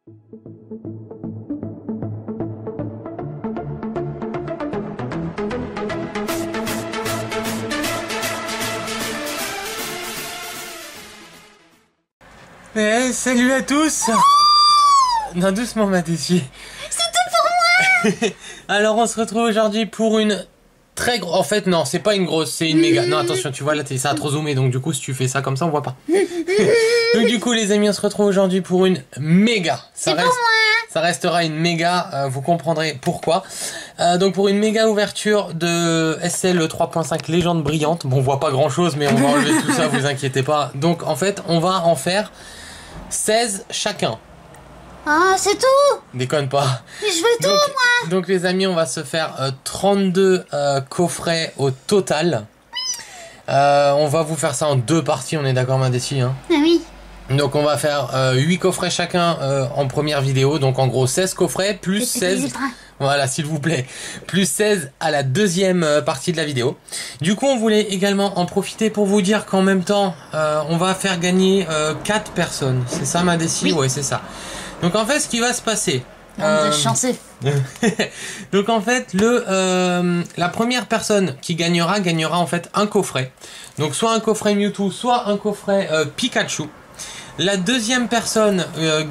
Salut à tous. Non, doucement ma Daisy. C'est tout pour moi. Alors on se retrouve aujourd'hui pour une très grosse... En fait non, c'est pas une grosse, c'est une méga. Non attention, tu vois là ça a trop zoomé, donc du coup si tu fais ça comme ça on voit pas. Donc du coup les amis, on se retrouve aujourd'hui pour une méga. C'est pour moi. Ça restera une méga, vous comprendrez pourquoi. Donc pour une méga ouverture de SL 3.5 Légende Brillante. Bon on voit pas grand chose mais on va enlever tout ça, vous inquiétez pas. Donc en fait on va en faire 16 chacun. Ah, c'est tout. Déconne pas. Mais je veux tout, moi. Donc les amis, on va se faire 32 coffrets au total. On va vous faire ça en 2 parties, on est d'accord ma Daisy, hein? Ah oui. Donc on va faire 8 coffrets chacun en première vidéo. Donc en gros 16 coffrets plus 16... Voilà, s'il vous plaît. Plus 16 à la deuxième partie de la vidéo. Du coup, on voulait également en profiter pour vous dire qu'en même temps, on va faire gagner 4 personnes. C'est ça ma Daisy? Oui. Ouais, c'est ça. Donc en fait, ce qui va se passer... chanceux. Donc en fait, la première personne qui gagnera en fait un coffret. Donc soit un coffret Mewtwo, soit un coffret Pikachu. La deuxième personne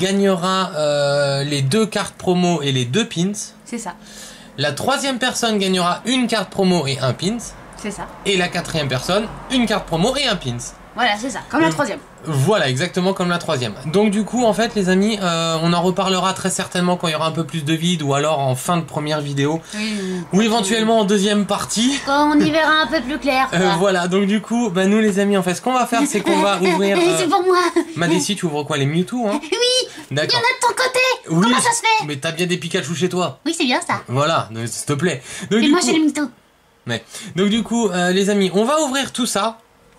gagnera les 2 cartes promo et les 2 pins. C'est ça. La troisième personne gagnera une carte promo et un pins. C'est ça. Et la quatrième personne, une carte promo et un pins. Voilà, c'est ça. Comme la troisième. Voilà, exactement comme la troisième. Donc du coup, en fait, les amis, on en reparlera très certainement quand il y aura un peu plus de vide ou alors en fin de première vidéo. Oui. Ou éventuellement en deuxième partie. Quand on y verra un peu plus clair. Voilà, donc du coup, bah, nous les amis, en fait, ce qu'on va faire, c'est qu'on va ouvrir... C'est pour moi. Ma Daisy, tu ouvres quoi? Les Mewtwo, hein? Oui. D'accord. Il y en a de ton côté. Oui, comment ça se fait? Mais t'as bien des Pikachu chez toi. Oui, c'est bien ça. Voilà, s'il te plaît. Donc, et moi, j'ai le Mewtwo. Ouais. Donc du coup, les amis, on va ouvrir tout ça.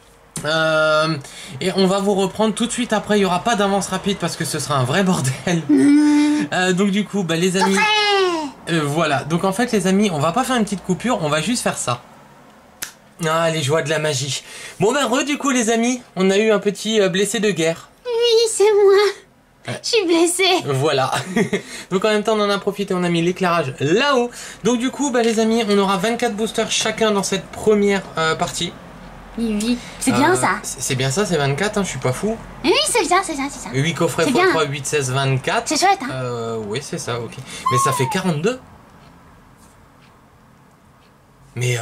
Et on va vous reprendre tout de suite après. Il n'y aura pas d'avance rapide parce que ce sera un vrai bordel. Donc du coup, bah, les amis, voilà. Donc en fait, les amis, on va pas faire une petite coupure, on va juste faire ça. Ah, les joies de la magie. Bon ben du coup, les amis, on a eu un petit blessé de guerre. Oui, c'est moi. Je suis blessée. Voilà. Donc en même temps on en a profité, on a mis l'éclairage là-haut. Donc du coup bah les amis, on aura 24 boosters chacun dans cette première partie. Oui, c'est bien ça. C'est bien ça, c'est 24, hein, je suis pas fou. Oui, c'est ça, c'est ça, c'est ça. 8 coffrets x 3, 8, 16, 24. C'est chouette, hein. Oui, c'est ça, ok. Mais ça fait 42. Mais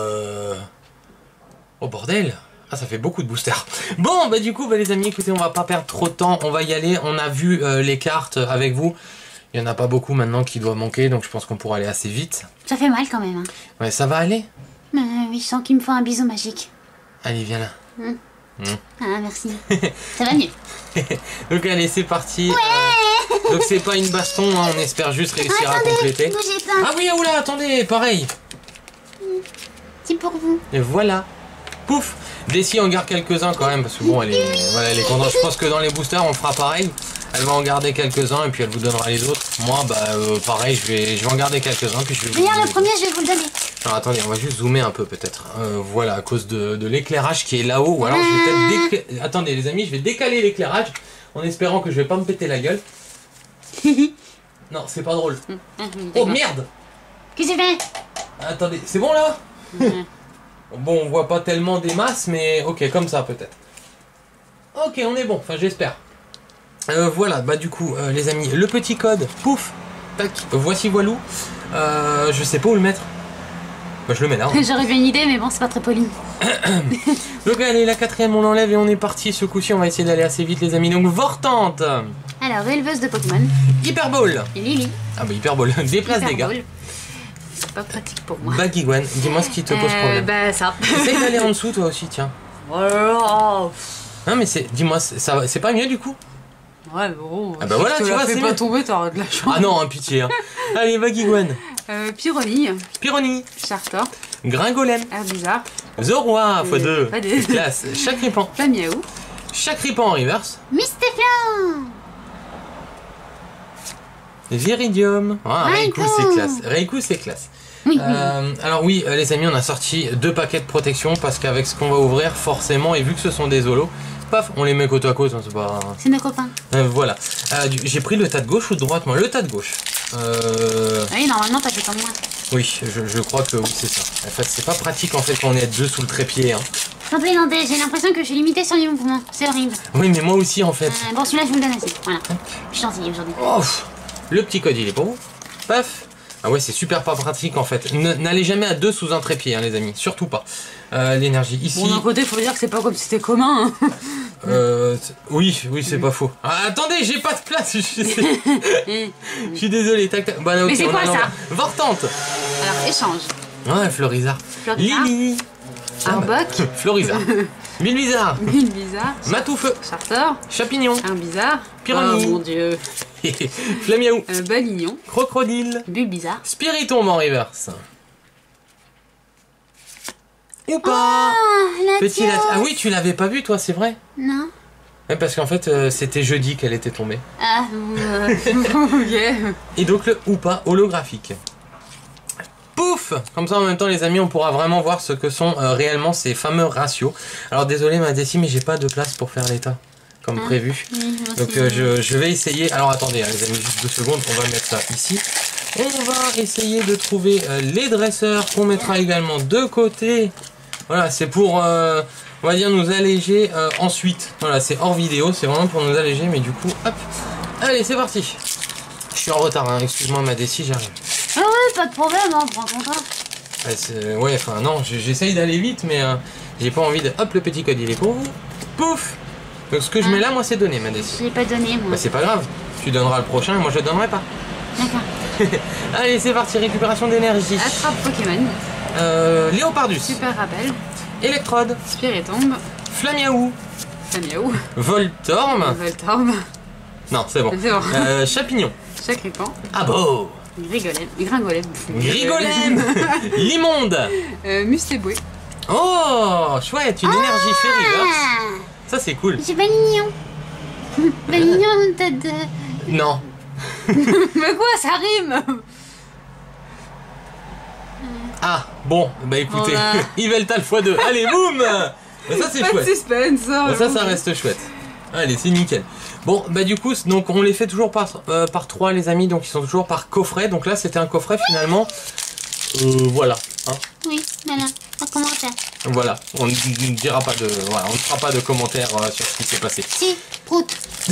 oh bordel. Ah, ça fait beaucoup de boosters. Bon, bah du coup, bah, les amis, écoutez, on va pas perdre trop de temps. On va y aller. On a vu les cartes avec vous. Il y en a pas beaucoup maintenant qui doivent manquer, donc je pense qu'on pourra aller assez vite. Ça fait mal quand même. Hein. Ouais, ça va aller. Oui, je sens qu'il me faut un bisou magique. Allez, viens là. Ah, merci. Ça va mieux. Donc allez, c'est parti. Ouais. Donc c'est pas une baston, hein, on espère juste réussir à compléter. Bougez pas. Ah oui, oula, attendez, pareil. C'est pour vous. Et voilà. Pouf. Daisy en garde quelques-uns quand même, parce que bon, elle est, voilà, elle est contente. Je pense que dans les boosters, on fera pareil. Elle va en garder quelques-uns et puis elle vous donnera les autres. Moi, bah pareil, je vais en garder quelques-uns. Puis je vais Regarde, le premier, je vais vous le donner. Alors attendez, on va juste zoomer un peu peut-être. Voilà, à cause de l'éclairage qui est là-haut. Ou alors je vais peut-être attendez les amis, je vais décaler l'éclairage en espérant que je vais pas me péter la gueule. Non, c'est pas drôle. Oh merde! Qu'est-ce que c'est fait? Attendez, c'est bon là? Bon, on voit pas tellement des masses, mais ok, comme ça peut-être. Ok, on est bon, enfin j'espère. Voilà, bah du coup, les amis, le petit code, pouf, tac, voici voilou. Je sais pas où le mettre. Bah je le mets là. Hein. J'aurais fait une idée, mais bon, c'est pas très poli. Donc allez, la quatrième, on l'enlève et on est parti. Ce coup-ci, on va essayer d'aller assez vite, les amis. Donc Vortante. Alors, éleveuse de Pokémon. Hyper Ball. Et Lily. Ah bah Hyper Ball, déplace des gars. C'est pas pratique pour moi. Baggywan, dis-moi ce qui te pose problème. Bah ça. Essaye d'aller en dessous toi aussi, tiens. Oh. Non mais dis-moi, c'est pas mieux du coup? Ouais, bon. Ah bah voilà, tu vois, c'est pas mieux. tomber, t'auras de la chance. Ah non, hein, pitié. Hein. Allez, Baggywan. Pyronie. Pyronie. Chartor. Gringolem. Herbizarre. Zorua x2. Pas des... Classe. Chakripan. Miaou. Chakripan en reverse. Mystéfiant. Viridium. Ah, Raikou c'est classe. Raikou c'est classe. Oui, Alors oui, les amis, on a sorti 2 paquets de protection parce qu'avec ce qu'on va ouvrir, forcément, et vu que ce sont des holos, paf, on les met côte à côte, hein, c'est pas... C'est nos copains. Voilà. J'ai pris le tas de gauche ou de droite, moi? Le tas de gauche. Oui, normalement, t'as fait comme moi. Oui, je crois que oui, c'est ça. En fait, c'est pas pratique en fait quand on est à 2 sous le trépied. Hein. Attendez, j'ai l'impression que je suis limitée sur les mouvements. C'est horrible. Oui, mais moi aussi en fait. Bon, celui-là, je vous le donne aussi. Voilà. Je suis gentille aujourd'hui. Oh, le petit code, il est pour vous. Paf. Ah ouais, c'est super pas pratique en fait. N'allez jamais à 2 sous un trépied, hein, les amis. Surtout pas. L'énergie ici. Bon, d'un côté, faut dire que c'est pas comme si c'était commun. Hein. Oui, c'est pas faux. Ah, attendez, j'ai pas de place. Je suis désolé. Tac, tac. Bah, okay, mais c'est quoi ça? Vortante. Alors, échange. Ouais, Florizard. Lily. Arbok. Florizard. Bilbizarre. Bilbizarre. Matoufeu. Charter. Chapignon. Un bizarre. Pyramide. Oh mon dieu. Flamiaou. Balignon. Crocodile. Bulbizarre. Spiritombe en reverse. Ou pas. Ah, Petit Ah oui, tu l'avais pas vu toi, c'est vrai? Non. Ouais, parce qu'en fait, c'était jeudi qu'elle était tombée. Ah, ok. Et donc le ou pas holographique. Pouf! Comme ça en même temps les amis on pourra vraiment voir ce que sont réellement ces fameux ratios. Alors désolé ma Desi mais j'ai pas de place pour faire l'état comme prévu. Oui, donc je vais essayer. Alors attendez hein, les amis juste 2 secondes, on va mettre ça ici. On va essayer de trouver les dresseurs qu'on mettra également de côté. Voilà c'est pour on va dire nous alléger ensuite. Voilà c'est hors vidéo, c'est vraiment pour nous alléger mais du coup hop. Allez c'est parti. Je suis en retard hein, excuse-moi ma Desi j'arrive. Ah ouais, pas de problème, hein, prends ton temps. Ouais, enfin non, j'essaye d'aller vite, mais j'ai pas envie de... Hop, le petit code, il est pour vous. Pouf. Donc ce que je mets là, moi, c'est donné, Madès. Je l'ai pas donné, moi. Bah c'est pas grave, tu donneras le prochain, moi je le donnerai pas. D'accord. Allez, c'est parti, récupération d'énergie. Attrape Pokémon. Léopardus. Super rappel. Électrode. Spiritombe. Flamiaou. Flamiaou. Voltorme. Voltorbe. Non, c'est bon. C'est bon. Chapignon. Sacripant. Abo. Gringolem. Grigolem. Limonde. Mustéboué. Oh, chouette, une énergie fée. Ça, c'est cool. J'ai Balignon. Balignon, t'as de... Non. Mais quoi, ça rime? Ah, bon, bah écoutez, Voilà. Yveltal x2. Allez, boum. Bah, ça, c'est Pas chouette. de suspense. Bah, ça reste chouette. Allez, c'est nickel. Bon, bah du coup, donc on les fait toujours par 3 les amis, donc ils sont toujours par coffret. Donc là, c'était un coffret finalement. Voilà. Hein. Oui, voilà, un commentaire. Voilà, on ne dira pas de, voilà, on ne fera pas de commentaires sur ce qui s'est passé. Si, prout.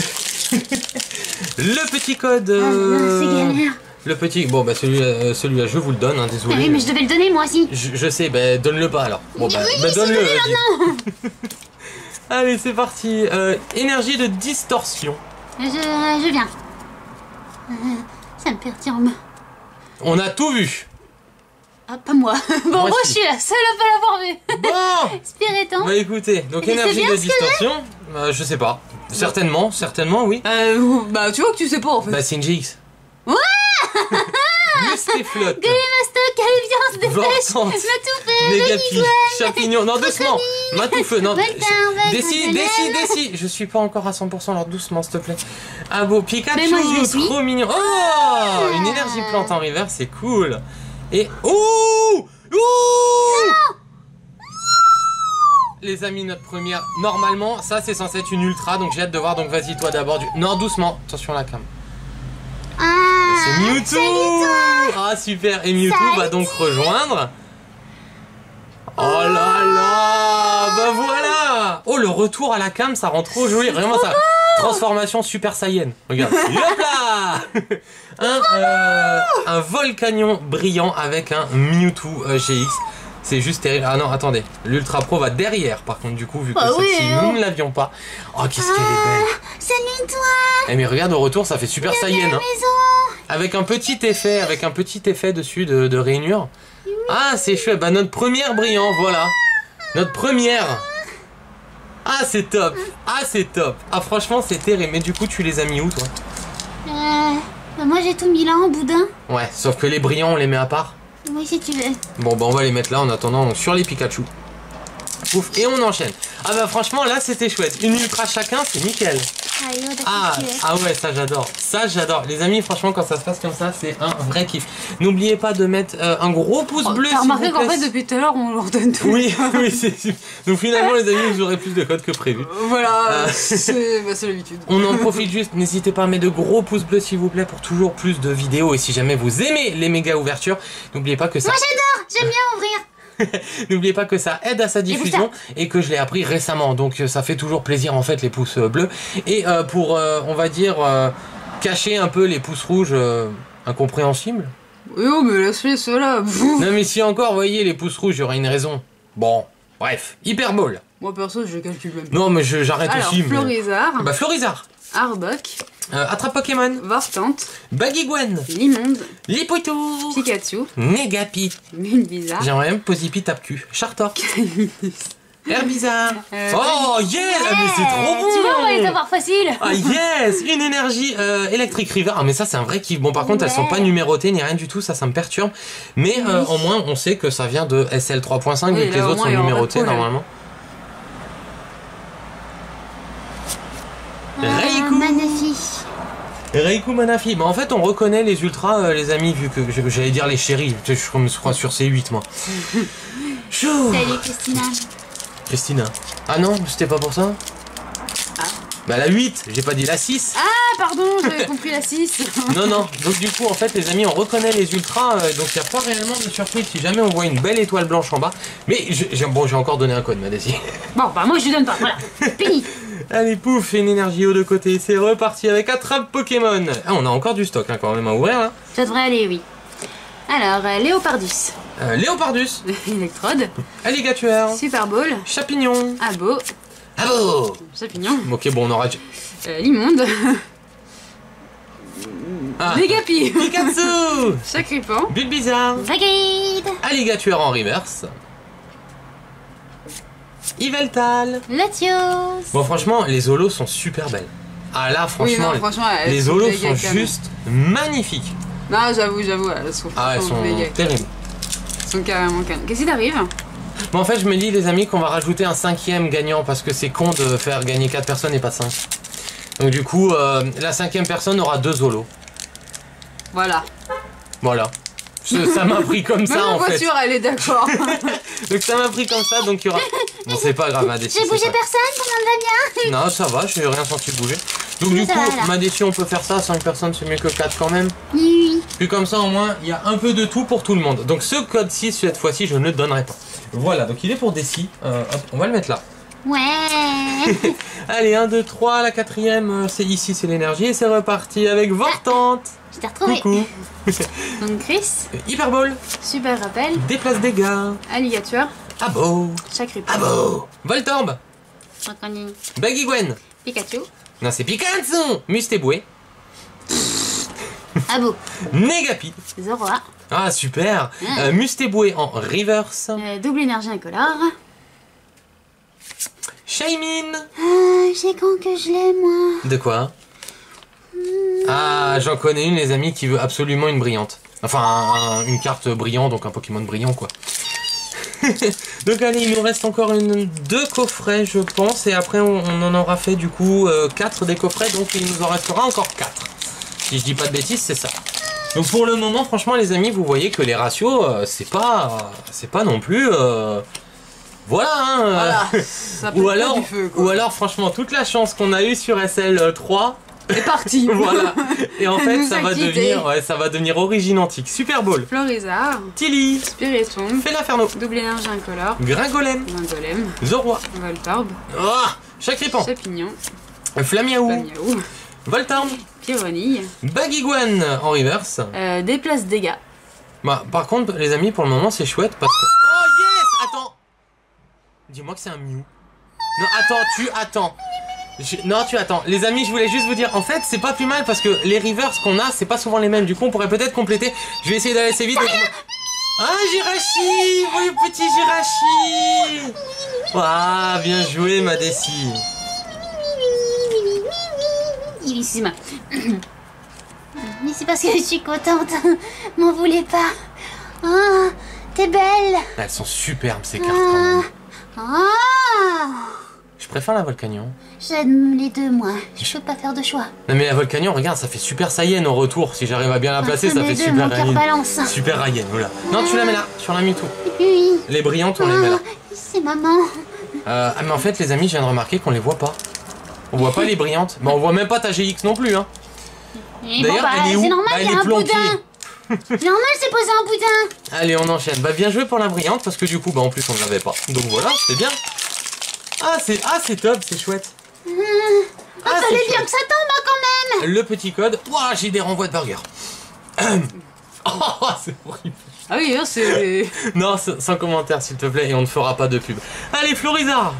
Le petit code. C'est galère. Le petit, bon bah celui-là je vous le donne, hein, désolé. Oui, mais je devais le donner moi aussi. Je sais, bah donne-le pas alors. Bon bah, oui, bah donne-le. non. Allez, c'est parti. Énergie de distorsion. Je viens. Ça me perturbe. On a tout vu. Ah, pas moi. Bon, moi je si. suis la seule à pas l'avoir vu. Bon. Spiritombe. Bah écoutez, donc Mais énergie c'est bien de ce que distorsion, je sais pas. Certainement oui. Bah, tu vois que tu sais pas en fait. Bah c'est une GX. Ouais. Mustéflotte. Mastoc, allez, viens, se dépêche. Vortante. Matoufeu, Négapi. Champignon. Non, doucement. Matoufeu. Non. Voltaire, Décis. Je suis pas encore à 100%, alors doucement, s'il te plaît. Ah beau Pikachu, Mais moi, je le suis. trop mignon. Oh, une énergie plante en river, c'est cool. Et ouh, les amis, notre première. Normalement, ça c'est censé être une ultra, donc j'ai hâte de voir. Donc vas-y, toi d'abord. Non, doucement. Attention à la cam. C'est Mewtwo. Ah super. Et Mewtwo va donc rejoindre. Oh là là. Bah voilà. Oh, le retour à la cam, ça rend trop joli. Vraiment ça. Transformation Super Saiyan. Regarde. Hop là. Un Volcanion brillant avec un Mewtwo GX. C'est juste terrible. Ah non, attendez. L'Ultra Pro va derrière, par contre, du coup, vu que celle-ci, nous ne l'avions pas. Oh, qu'est-ce qu'elle est belle. Salut toi. Eh, mais regarde, au retour, ça fait Super Saiyan. Hein. Avec un petit effet dessus de rainure. Ah, c'est chouette. Bah, notre première brillant, voilà. Notre première. Ah, c'est top. Ah, franchement, c'est terrible. Mais du coup, tu les as mis où, toi? Bah moi j'ai tout mis là en boudin. Ouais, sauf que les brillants, on les met à part. Oui, si tu veux. Bon, bah, on va les mettre là en attendant donc, sur les Pikachu. Ouf, et on enchaîne. Ah, bah, franchement, là, c'était chouette. Une ultra chacun, c'est nickel. Ah ouais, ça j'adore. Ça j'adore. Les amis, franchement, quand ça se passe comme ça, c'est un vrai kiff. N'oubliez pas de mettre un gros pouce bleu. T'as remarqué qu'en fait, depuis tout à l'heure, on leur donne tout. Oui, oui, c'est. Donc finalement, les amis, vous aurez plus de codes que prévu. Voilà, c'est l'habitude. On en profite juste. N'hésitez pas à mettre de gros pouces bleus, s'il vous plaît, pour toujours plus de vidéos. Et si jamais vous aimez les méga ouvertures, n'oubliez pas que ça. Moi j'adore, j'aime bien ouvrir. N'oubliez pas que ça aide à sa diffusion et que je l'ai appris récemment, donc ça fait toujours plaisir en fait les pouces bleus. Et pour on va dire cacher un peu les pouces rouges incompréhensibles. Oui, oh, mais laisse-les ceux-là. Non mais si encore, vous voyez les pouces rouges, il y aurait une raison. Bon, bref, Hyperball. Moi perso je calcule même. Non mais j'arrête aussi. Alors Florizard. Bah Florizard. Arbok. Attrape Pokémon. Vortant. Bagigwen. Limonde. Lipoutou. Pikachu. Negapi. Bizarre. J'aimerais même Posipi Tape-Cul. Chartork. Herbizarre. Oh yes, mais c'est trop bon. Tu vois, on va les avoir faciles. Ah yes, une énergie électrique River. Ah mais ça c'est un vrai kiff. Bon par contre elles sont pas numérotées ni rien du tout, ça me perturbe. Mais au moins on sait que ça vient de SL 3.5 vu que les autres sont numérotés normalement. Raikou. Raikou Manafi. Bah en fait on reconnaît les ultras les amis vu que j'allais dire les chéris. Je me crois sur C8 moi. Chou. Salut Christina. Christina. Ah non, c'était pas pour ça. Ah. Bah la 8, j'ai pas dit la 6. Ah pardon, j'avais compris la 6. Non, non, donc du coup en fait les amis on reconnaît les ultras, donc il n'y a pas réellement de surprise si jamais on voit une belle étoile blanche en bas. Mais j'ai encore donné un code Madessi. Bon bah moi je lui donne pas, voilà, fini. Allez pouf, une énergie haut de côté, c'est reparti avec Attrape Pokémon. Ah on a encore du stock hein, quand même à ouvrir là. Ça devrait aller oui. Alors Léopardus. Léopardus. Électrode. Alligator. Super Ball. Chapignon. Abo. Abo. Chapignon. Ok bon on aura... Limonde. Ah. Negapi. Pikachu. Sacripant. Bulbizarre. Vagade. Alligator en reverse. Yveltal. Latios. Bon franchement les holos sont super belles. Ah là franchement, oui, non, franchement les holos sont juste magnifiques. Non j'avoue, elles sont terribles. Elles sont carrément calmes. Qu'est-ce qui t'arrive? Bon en fait je me dis les amis qu'on va rajouter un 5e gagnant parce que c'est con de faire gagner 4 personnes et pas 5. Donc du coup la 5e personne aura 2 holos. Voilà. Voilà. Ça m'a pris comme ça en fait. Ma voiture elle est d'accord. Donc ça m'a pris comme ça donc il y aura... Bon c'est pas grave Madessi. J'ai bougé personne, tout le monde va bien. Non ça va, j'ai rien senti bouger. Donc du coup Madessi on peut faire ça, 5 personnes c'est mieux que 4 quand même. Oui. Puis comme ça au moins il y a un peu de tout pour tout le monde. Donc ce code 6 cette fois-ci je ne le donnerai pas. Voilà donc il est pour Desi. Hop, on va le mettre là. Ouais. Allez 1, 2, 3, la 4e c'est ici c'est l'énergie et c'est reparti avec Vortante. Je t'ai retrouvé. Coucou. Donc Chris. Hyperball. Super rappel. Déplace dégâts. Alligator. Abo. Sacripant. Abo. Voltorb. Bagigwen. Pikachu. Non c'est Pikachu. Mustéboué. Abo. Negapi. Zoroa. Ah super. Mustéboué en reverse. Double énergie incolore. Shaymin. J'ai con que je l'ai moi. De quoi? Ah, j'en connais une, les amis, qui veut absolument une brillante. Enfin, une carte brillante, donc un Pokémon brillant, quoi. Donc allez, il nous reste encore 2 coffrets, je pense. Et après, on en aura fait, du coup, 4 des coffrets. Donc il nous en restera encore 4. Si je dis pas de bêtises, c'est ça. Donc pour le moment, franchement, les amis, vous voyez que les ratios, c'est pas non plus... Voilà, hein, voilà, ça peut du feu, quoi. Ou alors, franchement, toute la chance qu'on a eue sur SL3... C'est parti. Voilà. Et en fait, ça va devenir origine antique. Super Ball. Florizard. Tilly. Spiritomb. Félaferno. Double énergie incolore. Gringolem. Zoroa. Voltorb. Oh, Chacripant. Chapignon. Flamiaou. Voltorb. Pyronille. Bagigwen en reverse. Déplace dégâts. Bah, par contre, les amis, pour le moment, c'est chouette parce que... Oh yes. Attends. Dis-moi que c'est un Mew. Non, attends. Non, tu attends. Les amis, je voulais juste vous dire, en fait, c'est pas plus mal parce que les rivers qu'on a, c'est pas souvent les mêmes. Du coup, on pourrait peut-être compléter. Je vais essayer d'aller assez vite. Ah, Jirachi. Oui, petit Jirachi. Ah, bien joué, Madessi. Excuse-moi. Mais c'est parce que je suis contente. M'en voulez pas. Ah, t'es belle. Elles sont superbes, ces cartes. Quand même. Ah. Je préfère la Volcanion. J'aime les deux, moi. Je peux pas faire de choix. Non mais la Volcanion, regarde, ça fait Super Saiyan au retour. Si j'arrive à bien la placer, ça fait deux, Super mon cœur Saiyan. balance. Super Saiyan, voilà. Non, tu la mets là, sur la Mewtwo. Oui. Les brillantes, on les met là. C'est maman. Ah mais en fait, les amis, je viens de remarquer qu'on les voit pas. On voit pas les brillantes. Mais on voit même pas ta GX non plus, hein. D'ailleurs, elle est où? C'est normal, il y a un planquée. boudin. C'est normal, c'est posé un boudin. Allez, on enchaîne. Bah bien joué pour la brillante parce que du coup, bah en plus on ne l'avait pas. Donc voilà, c'est bien. Ah c'est top, c'est chouette. Fallait bien que ça tombe hein, quand même. Le petit code. Ouah, j'ai des renvois de burger. Oh, c'est horrible. Ah oui, hein, c'est... Non, sans commentaire s'il te plaît et on ne fera pas de pub. Allez, Florizard.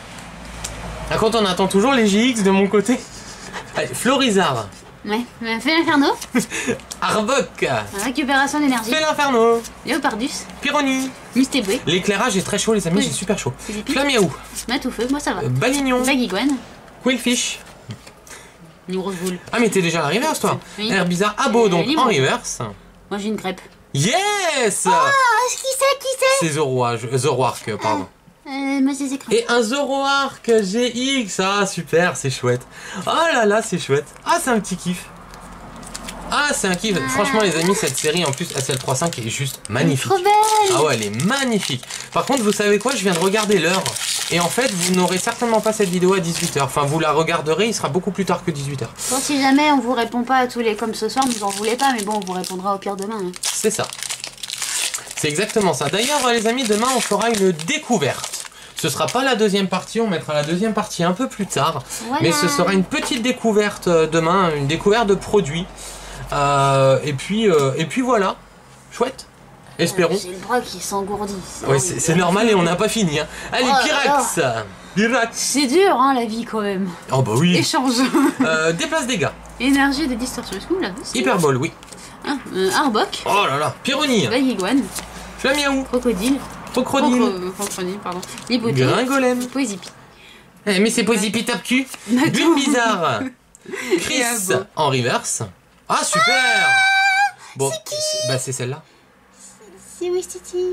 Par contre, on attend toujours les GX de mon côté. Allez, Florizard. Ouais, fais l'inferno. Arbok. Récupération d'énergie. Fais l'inferno. Léopardus. Pyroni. Mystéboué. L'éclairage est très chaud, les amis, Oui. j'ai super chaud. Philippe. Flamiaou. Matoufeu, moi ça va. Balignon. Bagiguane. Quillfish. Une grosse boule. Ah, mais t'es déjà à la reverse, toi. Oui. Air bizarre. Abo, donc Limon. en reverse. Moi j'ai une crêpe. Yes. Ah, qui c'est C'est Zoroark, pardon. Moi c'est écran. Et un Zoroark GX. Ah, super, c'est chouette. Oh là là, c'est chouette. Ah, c'est un petit kiff. Ah, c'est un kiff. Franchement, les amis, cette série en plus, SL35 est juste magnifique. Trop belle. Ah ouais, elle est magnifique. Par contre, vous savez quoi? Je viens de regarder l'heure. Et en fait, vous n'aurez certainement pas cette vidéo à 18h. Enfin, vous la regarderez, il sera beaucoup plus tard que 18h. Bon, si jamais on vous répond pas à tous les comme ce soir, vous en voulez pas, mais bon, on vous répondra au pire demain. Hein. C'est ça. C'est exactement ça. D'ailleurs, les amis, demain, on fera une découverte. Ce sera pas la deuxième partie, on mettra la deuxième partie un peu plus tard. Voilà. Mais ce sera une petite découverte demain, une découverte de produits. Et puis voilà. Chouette. Espérons. J'ai le bras qui s'engourdit. Ouais, c'est normal et on n'a pas fini. Hein. Allez, Oh là Pyrax. Pyrax. C'est dur, hein, la vie quand même. Oh bah oui. Échange. Déplace dégâts. Énergie de distorsion. Est-ce que vous l'avez aussi? Hyperbole, oui. Ah, Arbok. Oh là là. Pyronie. Bagiguane. Flamiaou. Crocodile. Crocodile. Crocodile, pardon. Libouté. Gringolem. Poésipi. Eh, mais c'est Posipi tape cul. Bulle bizarre. Chris Abo. en reverse. Ah super. Bon, bah c'est celle-là. C'est Wistiti.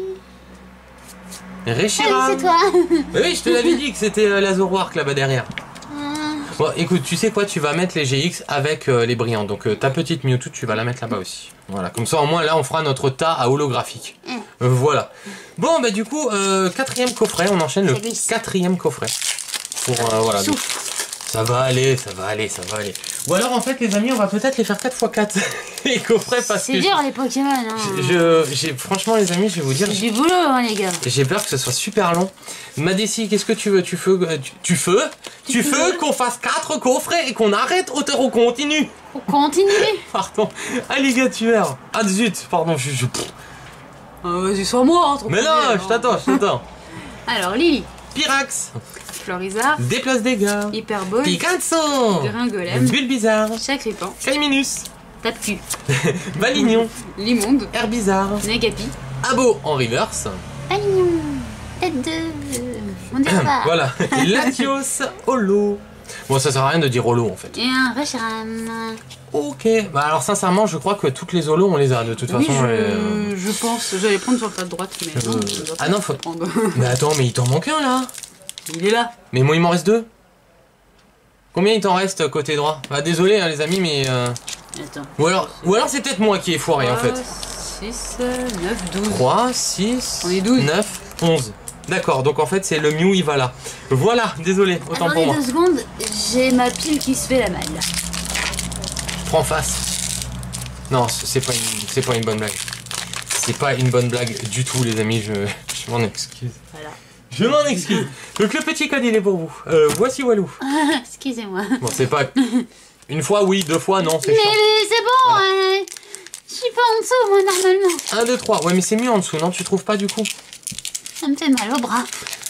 Reshiram. C'est toi. Oui, je te l'avais dit que c'était la Zoroark là-bas derrière. Bon, écoute, tu sais quoi, tu vas mettre les GX avec les brillants. Donc ta petite Mewtwo, tu vas la mettre là-bas aussi. Voilà, comme ça au moins là, on fera notre tas à holographique. Voilà. Bon, bah du coup, quatrième coffret, on enchaîne le Ça glisse. quatrième coffret. Pour, voilà. Donc, ça va aller, ça va aller, ça va aller. Ou alors en fait les amis, on va peut-être les faire 4x4 les coffrets parce que C'est dur les Pokémon. Hein. franchement les amis, je vais vous dire, C'est du boulot, hein, les gars. j'ai peur que ce soit super long. Madessi, qu'est-ce que tu veux? Tu veux qu'on fasse 4 coffrets et qu'on arrête auteur au continu? Pour continuer. Pardon. Alligator. Ah zut, pardon, Vas-y, sois moi, hein, trop Mais non, plaisir, je t'attends. Alors, Lily. Pyrax. Florizard. Déplace dégâts. Hyperbole. Picasso. Gringolem. Bulle bizarre. Sacripant. Caliminus. Tape-cul. Balignon. Limonde. Air bizarre. Nagapi. Abo en reverse. Alignon. Tête de... On dirait pas. Voilà. Latios Holo. Bon, ça sert à rien de dire Holo en fait. Et un Reshiram. Ok. Bah alors sincèrement, je crois que toutes les Holos on les a de toute Oui, façon. je pense. J'allais prendre sur le tas de droite, mais non. je dois Ah pas non, faut. prendre. Mais attends, mais il t'en manque un là. Il est là. Mais moi il m'en reste 2. Combien il t'en reste côté droit? Bah désolé hein, les amis, mais Attends. ou alors c'est peut-être moi qui ai foiré en fait. 6, 9, 12. 3, 6, On est 12. 9, 11. D'accord, donc en fait c'est le Mew, il va là. Voilà, désolé, autant Attendez pour moi. 2 secondes. J'ai ma pile qui se fait la malle. Prends face. Non, c'est pas une bonne blague. C'est pas une bonne blague du tout les amis, je m'en excuse. Voilà. Je m'en excuse. Donc le petit code il est pour vous. Voici Walou. Excusez-moi. Bon, c'est pas une fois oui, 2 fois non, c'est Mais chiant. c'est bon. Voilà. Je suis pas en dessous, moi, normalement. 1, 2, 3. Ouais, mais c'est mieux en dessous, non? Tu trouves pas du coup? Ça me fait mal au bras.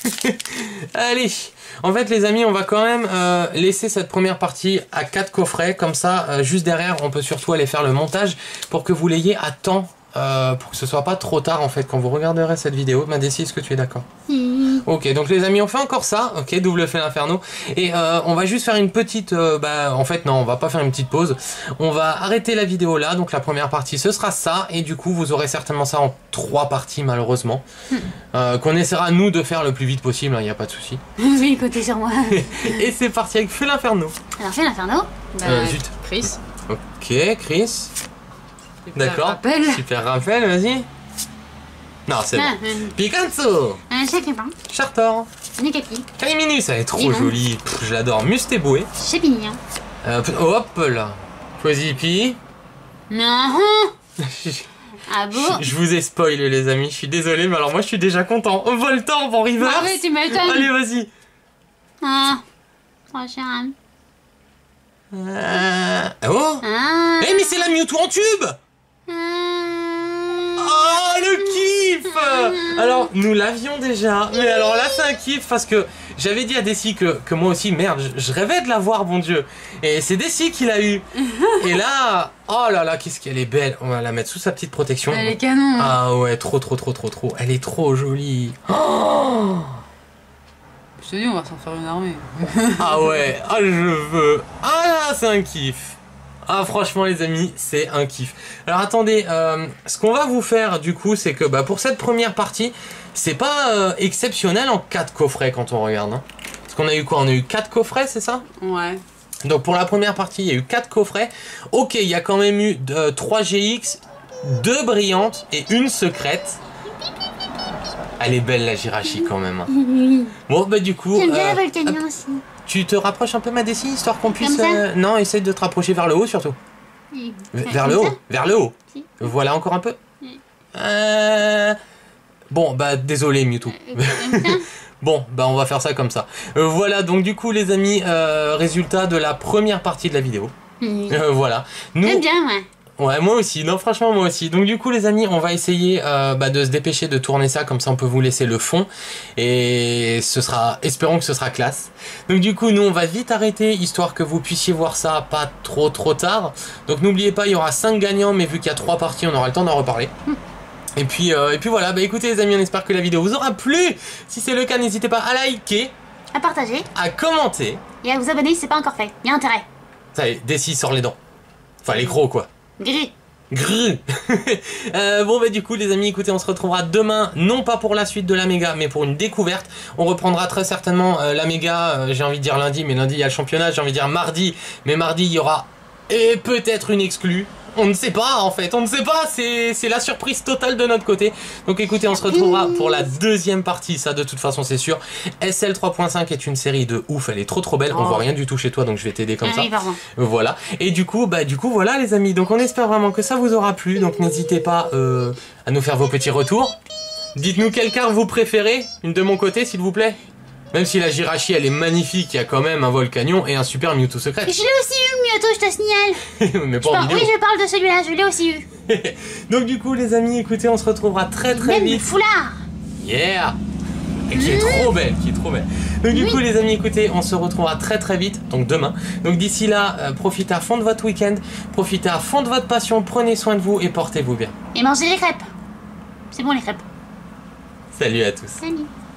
Allez, en fait les amis, on va quand même laisser cette première partie à 4 coffrets, comme ça, juste derrière, on peut surtout aller faire le montage pour que vous l'ayez à temps, pour que ce soit pas trop tard en fait quand vous regarderez cette vidéo. Madessi, est-ce que tu es d'accord? Oui. Ok, donc les amis, on fait encore ça. Ok, double fait l'inferno. Et on va juste faire une petite... en fait, non, on va pas faire une petite pause. On va arrêter la vidéo là. Donc la première partie, ce sera ça. Et du coup, vous aurez certainement ça en 3 parties, malheureusement. Qu'on essaiera, nous, de faire le plus vite possible. Il n'y a pas de souci. Oui, comptez sur moi. Et c'est parti avec Feu l'inferno. Alors, fais l'inferno. Zut. Chris. Ok, Chris. D'accord. Rappel. Super rappel, vas-y. Non, c'est bon. Picanso. Chacun. Chartor. Nicapi. Caliminus, elle est trop Dis-moi. jolie. Pff, je l'adore. Mustéboué. Chépignon. Hop là. Quasipi. Non. Ah bon? Je vous ai spoilé, les amis. Je suis désolé, mais alors moi, je suis déjà content. Voltorb en reverse. Ah oui, tu m'étonnes. Allez, vas-y. Ah. Prochain. Oh. Ah. Eh, mais c'est la Mewtwo en tube. Oh, le kiff! Alors, nous l'avions déjà, mais alors là, c'est un kiff parce que j'avais dit à Dessy que moi aussi, merde, je rêvais de la voir, bon Dieu. Et c'est Dessy qui l'a eu. Et là, oh là là, qu'est-ce qu'elle est belle. On va la mettre sous sa petite protection. Elle est canon. Ah ouais, trop. Elle est trop jolie. Oh, Je te dis, on va s'en faire une armée. ah ouais, ah je veux. Ah là, c'est un kiff. Ah franchement les amis, c'est un kiff. Alors attendez, ce qu'on va vous faire du coup, c'est que pour cette première partie, c'est pas exceptionnel en 4 coffrets quand on regarde. Hein. Parce qu'on a eu quoi? On a eu 4 coffrets, c'est ça? Ouais. Donc pour la première partie, il y a eu 4 coffrets. Ok, il y a quand même eu 3 GX, 2 brillantes et une secrète. Elle est belle la Jirachi quand même. Hein. Bon du coup... J'aime bien la Volcanion aussi. Tu te rapproches un peu ma Dessy, histoire qu'on puisse... Comme ça non, essaye de te rapprocher vers le haut surtout. Vers le haut, vers le haut. Si. Voilà encore un peu. Bon, désolé Mewtwo. Bon, on va faire ça comme ça. Voilà, donc du coup les amis, résultat de la première partie de la vidéo. Voilà. J'aime bien, ouais. Ouais, moi aussi. Non, franchement, moi aussi. Donc, du coup, les amis, on va essayer de se dépêcher de tourner ça. Comme ça, on peut vous laisser le fond. Et ce sera... Espérons que ce sera classe. Donc, du coup, nous, on va vite arrêter, histoire que vous puissiez voir ça pas trop tard. Donc, n'oubliez pas, il y aura 5 gagnants. Mais vu qu'il y a 3 parties, on aura le temps d'en reparler. Et puis voilà. Écoutez, les amis, on espère que la vidéo vous aura plu. Si c'est le cas, n'hésitez pas à liker, À partager à commenter. et à vous abonner si c'est pas encore fait. Il y a intérêt. Ça y est, Dessy sort les dents. Enfin, les crocs, quoi. Gris. Grrr. Du coup les amis, écoutez, on se retrouvera demain, non pas pour la suite de la méga, mais pour une découverte. On reprendra très certainement la méga, j'ai envie de dire lundi, mais lundi il y a le championnat. J'ai envie de dire mardi, mais mardi il y aura peut-être une exclue. On ne sait pas en fait, on ne sait pas, c'est la surprise totale de notre côté. Donc écoutez, on se retrouvera pour la deuxième partie, ça de toute façon c'est sûr. SL 3.5 est une série de ouf, elle est trop belle, on voit rien du tout chez toi donc je vais t'aider comme ça. Oui, pardon. Voilà, et du coup voilà les amis, donc on espère vraiment que ça vous aura plu, donc n'hésitez pas à nous faire vos petits retours. Dites-nous quelle carte vous préférez, une de mon côté s'il vous plaît. Même si la Jirachi elle est magnifique, il y a quand même un Volcanion et un super Mewtwo secret. Je l'ai aussi eu, Mewtwo, je te signale. Mais pas en vidéo. Oui, je parle de celui-là, je l'ai aussi eu. Donc du coup les amis, écoutez, on se retrouvera très Même le vite. foulard. Yeah. Et qui est trop belle, Donc du coup les amis, écoutez, on se retrouvera très vite, donc demain. Donc d'ici là, profitez à fond de votre week-end, profitez à fond de votre passion, prenez soin de vous et portez-vous bien. Et mangez les crêpes. C'est bon les crêpes. Salut à tous. Salut.